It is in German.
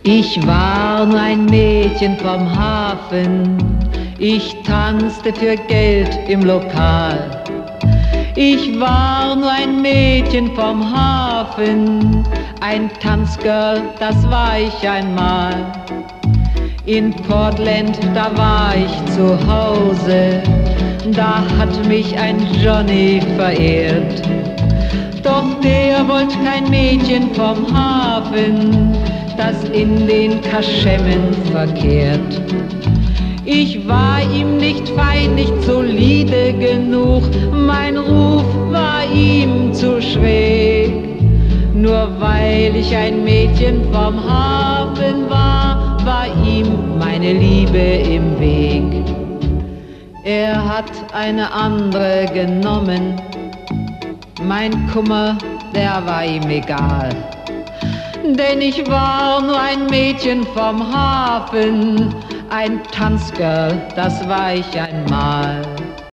Ich war nur ein Mädchen vom Hafen, ich tanzte für Geld im Lokal. Ich war nur ein Mädchen vom Hafen, ein Tanzgirl, das war ich einmal. In Portland, da war ich zu Hause, da hat mich ein Johnny verehrt. Doch der wollte kein Mädchen vom Hafen, das in den Kaschemmen verkehrt. Ich war ihm nicht fein, nicht solide genug, mein Ruf war ihm zu schräg. Nur weil ich ein Mädchen vom Hafen war, war ihm meine Liebe im Weg. Er hat eine andere genommen, mein Kummer, der war ihm egal. Denn ich war nur ein Mädchen vom Hafen, ein Tanzgirl, das war ich einmal.